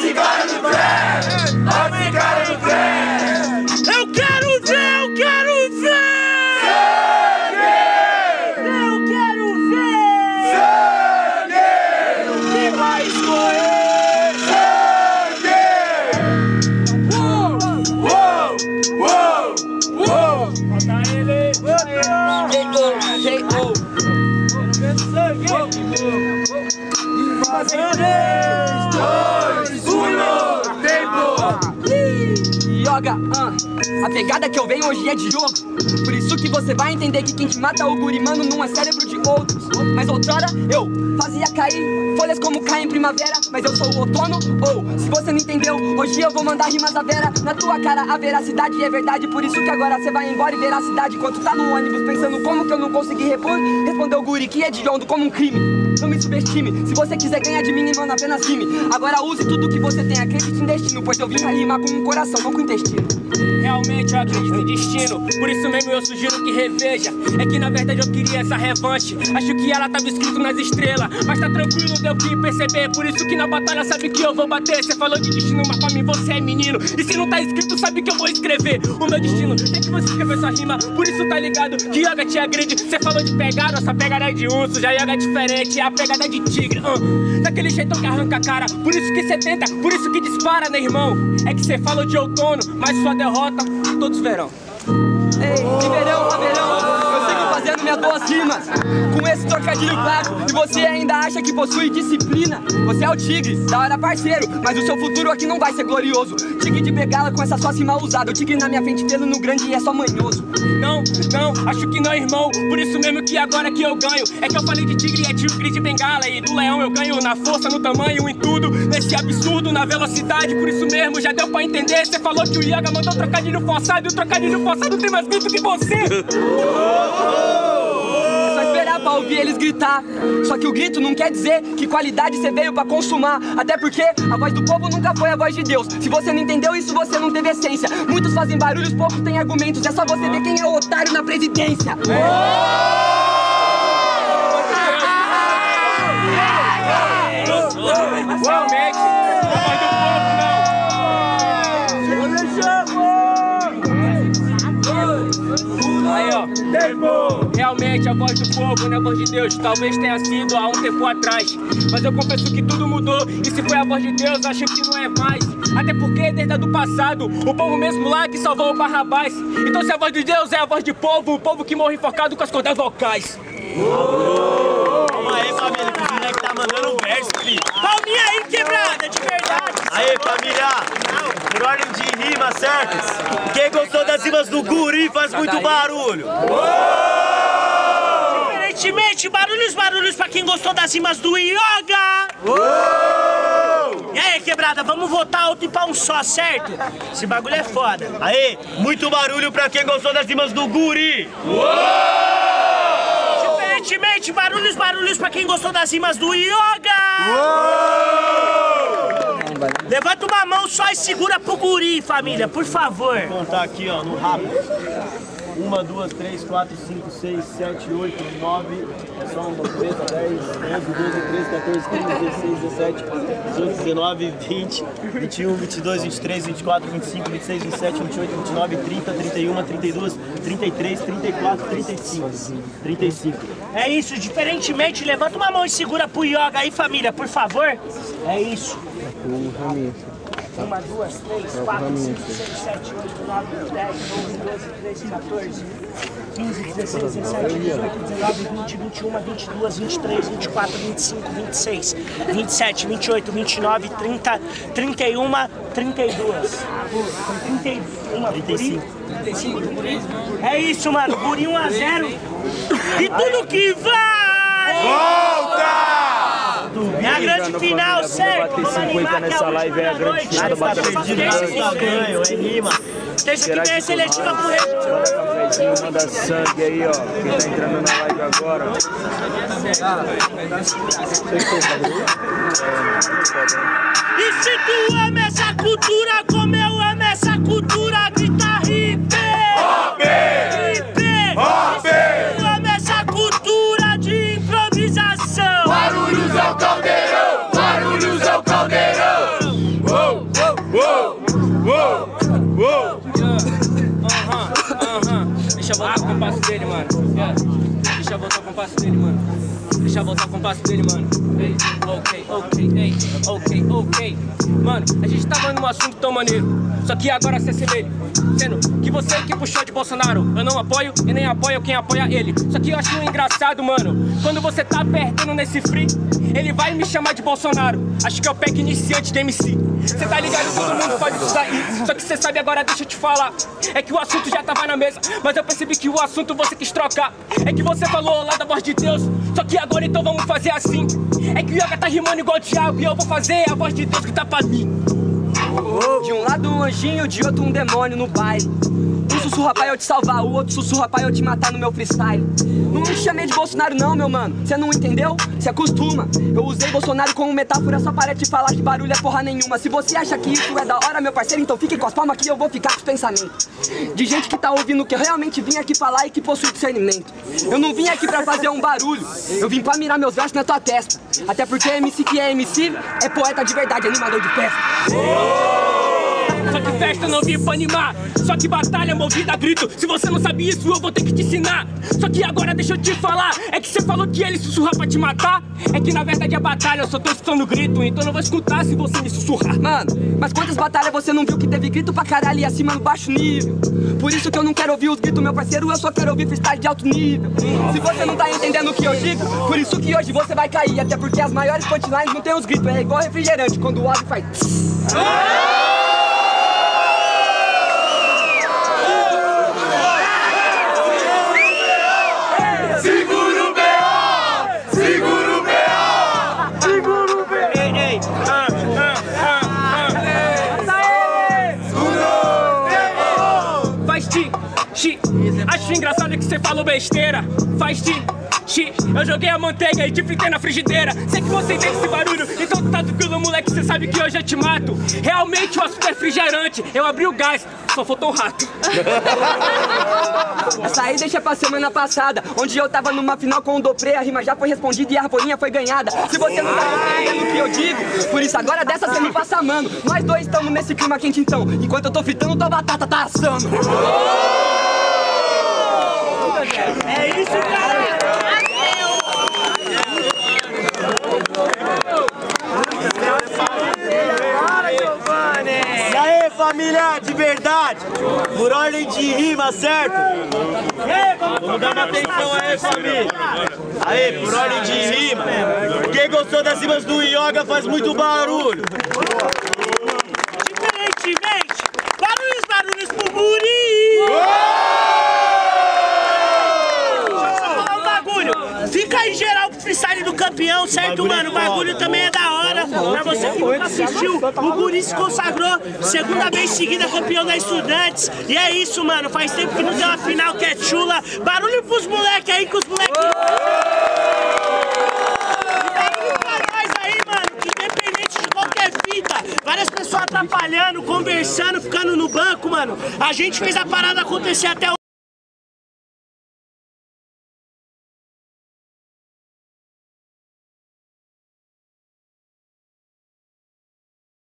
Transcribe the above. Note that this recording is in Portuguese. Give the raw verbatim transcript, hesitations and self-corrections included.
ficar no trem, vai ficar no trem. Eu quero ver, eu quero ver. Sangue! Eu quero ver. Sangue! Quem vai escorrer? Sangue! Uou, Uou! Uou! Uou! bota ele. J O Sangue. três, dois, um, tempo! Yoga, ah. A pegada que eu venho hoje é de yoga. Por isso que você vai entender que quem te mata é o guri, mano, não é cérebro de outros. Mas outrora eu fazia cair folhas como caem em primavera. Mas eu sou o outono, ou se você não entendeu, hoje eu vou mandar rimas a vera. Na tua cara a veracidade é verdade. Por isso que agora você vai embora e ver a cidade. Enquanto tá no ônibus pensando como que eu não consegui repor, respondeu o guri que é de ondo como um crime. Não me subestime, se você quiser ganhar de mim, mano, apenas rime. Agora use tudo que você tem, acredite em destino, pois eu vim pra rimar com o coração, não com o intestino. Realmente eu acredito em destino, por isso mesmo eu sugiro que reveja. É que na verdade eu queria essa revanche, acho que ela tava escrito nas estrelas. Mas tá tranquilo, deu que perceber, por isso que na batalha sabe que eu vou bater. Cê falou de destino, mas pra mim você é menino. E se não tá escrito, sabe que eu vou escrever o meu destino. É que você escreveu sua rima, por isso tá ligado que yoga te agride. Cê falou de pegar, nossa pegada é de urso, já yoga é diferente, é a pegada de tigre, uh. Daquele jeitão que arranca a cara, por isso que cê tenta, por isso que dispara, né, irmão? É que cê falou de outono, mas sua derrota todos verão. Ei, de verão a verão, eu sigo fazendo minhas boas rimas com esse trocadilho claro. E você ainda acha que possui disciplina? Você é o tigre, da hora parceiro, mas o seu futuro aqui não vai ser glorioso. Tigre de bengala com essa sua cima usada, o tigre na minha frente pelo no grande e é só manhoso. Não, não, acho que não, irmão, por isso mesmo que agora que eu ganho. É que eu falei de tigre e é tigre de bengala, e do leão eu ganho na força, no tamanho, em tudo, nesse absurdo, na velocidade. Por isso mesmo, já deu pra entender, cê falou que o Yoga mandou trocadilho forçado, e o trocadilho forçado tem mais grito que você. É só esperar pra ouvir eles gritar. Só que o grito não quer dizer que qualidade você veio pra consumar. Até porque a voz do povo nunca foi a voz de Deus. Se você não entendeu isso, você não teve essência. Muitos fazem barulhos, poucos têm argumentos. É só você ver quem é o otário na presidência. Realmente, a voz do povo não. Aí, ó. Realmente a voz do povo, não é a voz de Deus. Talvez tenha sido há um tempo atrás, mas eu confesso que tudo mudou. E se foi a voz de Deus, acho que não é mais. Até porque desde a do passado, o povo mesmo lá que salvou o Barrabás. Então se a voz de Deus é a voz de povo, o povo que morre enforcado com as cordas vocais. Calma aí, família, que o Zinec tá mandando um verso, filho. Palminha aí, quebrada, de verdade. Aí, família, por ordem de rima, certas? Quem gostou das rimas do guri faz muito barulho. Diferentemente, barulhos, barulhos pra quem gostou das rimas do Yoga. E aí, quebrada, vamos votar alto e pra um só, certo? Esse bagulho é foda. Aí, muito barulho pra quem gostou das rimas do guri. Diferentemente, barulhos, barulhos pra quem gostou das rimas do Yoga. Levanta uma mão só e segura pro guri, família, por favor. Vou contar aqui, ó, no rápido. Uma, duas, três, quatro, cinco, seis, sete, oito, nove, é só uma, três, dez, onze, doze, treze, quatorze, quinze, dezesseis, dezessete, dezoito, dezenove, vinte, vinte e um, vinte e dois, vinte e três, vinte e quatro, vinte e cinco, vinte e seis, vinte e sete, vinte e oito, vinte e nove, trinta, trinta e um, trinta e dois, trinta e três, trinta e quatro, trinta e cinco. trinta e cinco. É isso, diferentemente, levanta uma mão e segura pro Yoga aí, família, por favor. É isso. Uma, duas, três, quatro, cinco, seis, sete, oito, nove, dez, onze, doze, treze, quatorze, quinze, dezesseis, dezessete, dezoito, dezenove, vinte, vinte e um, vinte e dois, vinte e três, vinte e quatro, vinte e cinco, vinte e seis, vinte e sete, vinte e oito, vinte e nove, trinta, trinta e um, trinta e dois. trinta e um, trinta e cinco. trinta e cinco. É isso, mano. Guri um a zero. E tudo que vai! Volta! É a grande final, certo? Vamos animar que é a última da noite. Nada tá perdido, nada tá ganho, é rima. Terça que vem é seletiva pro resto. Manda sangue aí, ó. Quem tá entrando na live agora. E se tu ama essa cultura como eu amo essa cultura, grita hippie! Hippie! E se tu ama essa cultura de improvisação, Guarulhos é o caldeirão! Guarulhos é o caldeirão! Uou! Uou! Aham, aham. Deixa eu voltar com o passo dele, mano. Yeah. Deixa eu voltar com o passo dele, mano. Deixa eu voltar com o passo dele, mano. Ei, ok, ok, ei, ok, ok. Mano, a gente tava num assunto tão maneiro. Só que agora se assemelha. Sendo que você que puxou de Bolsonaro, eu não apoio e nem apoio quem apoia ele. Só que eu acho engraçado, mano, quando você tá perdendo nesse free, ele vai me chamar de Bolsonaro. Acho que é o pack iniciante de M C. Cê tá ligado, todo mundo pode usar isso. Só que cê sabe agora, deixa eu te falar. É que o assunto já tava na mesa, mas eu percebi que o assunto você quis trocar. É que você falou lá da voz de Deus, só que agora então vamos fazer assim. É que o Yoga tá rimando igual o diabo e eu vou fazer a voz de Deus que tá pra mim. De um lado um anjinho, de outro um demônio no baile. Um sussurra pra eu te salvar, o outro sussurra pra eu te matar no meu freestyle. Não me chamei de Bolsonaro não, meu mano, cê não entendeu? Cê acostuma. Eu usei Bolsonaro como metáfora só para te falar que barulho é porra nenhuma. Se você acha que isso é da hora, meu parceiro, então fique com as palmas que eu vou ficar com os pensamentos de gente que tá ouvindo que eu realmente vim aqui falar e que possui discernimento. Eu não vim aqui pra fazer um barulho, eu vim pra mirar meus versos na tua testa. Até porque M C que é M C é poeta de verdade, animador de festa. Só que festa não vim pra animar, só que batalha movida a grito. Se você não sabe isso, eu vou ter que te ensinar. Só que agora deixa eu te falar, é que você falou que ele sussurra pra te matar. É que na verdade é batalha, eu só tô escutando grito, então não vou escutar se você me sussurrar. Mano, mas quantas batalhas você não viu que teve grito pra caralho e acima no baixo nível? Por isso que eu não quero ouvir os gritos, meu parceiro, eu só quero ouvir freestyle de alto nível. Se você não tá entendendo o que eu digo, por isso que hoje você vai cair. Até porque as maiores punchlines não tem os gritos, é igual refrigerante, quando o óleo faz... Acho engraçado que você falou besteira. Faz ti, ti. Eu joguei a manteiga e te fritei na frigideira. Sei que você entende esse barulho, então tá tranquilo, moleque, cê sabe que hoje eu te mato. Realmente o assunto é refrigerante. Eu abri o gás, só faltou um rato. Essa aí deixa pra semana passada, onde eu tava numa final com o Dopré. A rima já foi respondida e a arvorinha foi ganhada. Se você não tá entendendo o que eu digo, por isso agora dessa você me passa, mano. Nós dois estamos nesse clima quente então, enquanto eu tô fritando, tua batata tá assando. É isso, cara! E aí, família, de verdade, por ordem de rima, certo? Vamos dar uma atenção aí, família. Aí, por ordem de rima. Quem gostou das rimas do Yoga faz muito barulho. Diferentemente, barulhos, barulhos pro Muri! Fica aí geral pro freestyle do campeão, certo, mano? O bagulho também é da hora. Pra você que nunca assistiu, o Guri se consagrou segunda vez seguida campeão da Estudantes. E é isso, mano. Faz tempo que não tem uma final que é chula. Barulho pros moleques aí, que os moleques... Barulho pra nós aí, mano, que independente de qualquer fita, várias pessoas atrapalhando, conversando, ficando no banco, mano. A gente fez a parada acontecer até